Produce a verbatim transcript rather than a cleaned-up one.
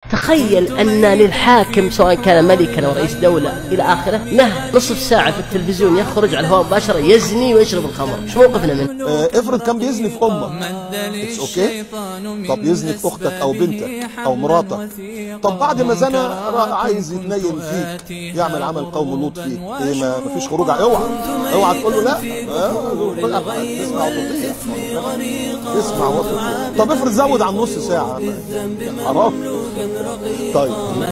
تخيل أن للحاكم سواء كان ملكا أو رئيس دولة إلى آخره له نصف ساعة في التلفزيون يخرج على الهواء مباشرة يزني ويشرب الخمر. شو موقفنا منه؟ اه افرض كان بيزني في أمك، اتس اوكي. طب يزني في أختك أو بنتك أو مراتك، طب بعد ما زنى عايز يتنيل فيك يعمل عمل قوم لوط فيك، ايه ما مفيش خروج؟ اوعى اوعى تقول له لا، اسمع وتطيع، اسمع وتطيع. طب افرض زود عن نص ساعة، حرام. طيب